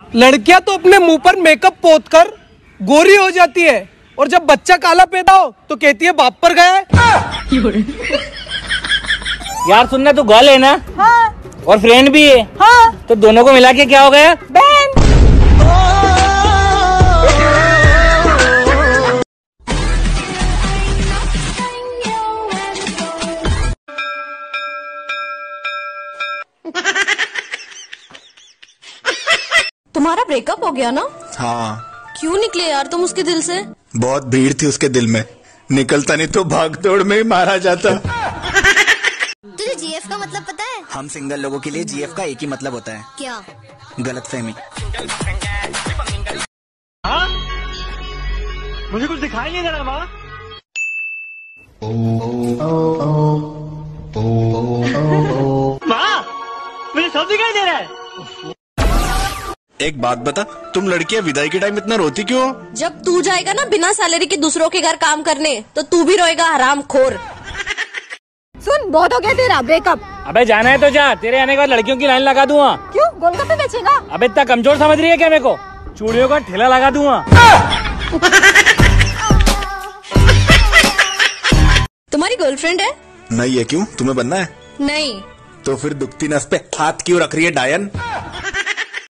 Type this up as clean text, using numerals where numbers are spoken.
लड़कियां तो अपने मुंह पर मेकअप पोत कर गोरी हो जाती है, और जब बच्चा काला पैदा हो तो कहती है बाप पर गया है। यार सुनना, तू गर्ल है ना? हाँ। और फ्रेंड भी है? हाँ। तो दोनों को मिला के क्या हो गया? बहन। तुम्हारा ब्रेकअप हो गया ना? हाँ। क्यों निकले यार तुम उसके दिल से? बहुत भीड़ थी उसके दिल में, निकलता नहीं तो भाग दौड़ में ही मारा जाता। तुझे जीएफ का मतलब पता है? हम सिंगल लोगों के लिए जीएफ का एक ही मतलब होता है। क्या? गलतफहमी। हाँ? मुझे कुछ दिखाई नहीं दे रहा माँ। माँ, मुझे सब दिखाई दे रहा है। एक बात बता, तुम लड़कियां विदाई के टाइम इतना रोती क्यों हो? जब तू जाएगा ना बिना सैलरी के दूसरों के घर काम करने, तो तू भी रोएगा हरामखोर। सुन, बहुत हो गया तेरा ब्रेकअप। अबे जाना है तो जा, तेरे आने के बाद लड़कियों की लाइन लगा दूंगा। क्यों, गोलगप्पे बेचेगा? अबे इतना कमजोर समझ रही है क्या मेरे को? चूड़ियों का ठेला लगा दूंगा। तुम्हारी गर्लफ्रेंड है? नहीं है। क्यों, तुम्हें बनना है? नहीं। तो फिर दुखती नस पे हाथ क्यों रख रही है डायन?